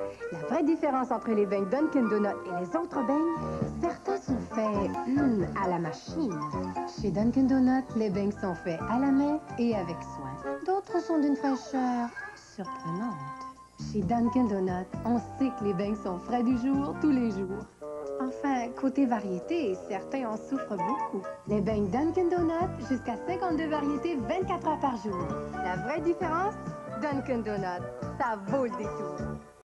La vraie différence entre les beignes Dunkin' Donuts et les autres beignes, certains sont faits à la machine. Chez Dunkin' Donuts, les beignes sont faits à la main et avec soin. D'autres sont d'une fraîcheur surprenante. Chez Dunkin' Donuts, on sait que les beignes sont frais du jour, tous les jours. Enfin, côté variété, certains en souffrent beaucoup. Les beignes Dunkin' Donuts, jusqu'à 52 variétés 24 heures par jour. La vraie différence, Dunkin' Donuts, ça vaut le détour.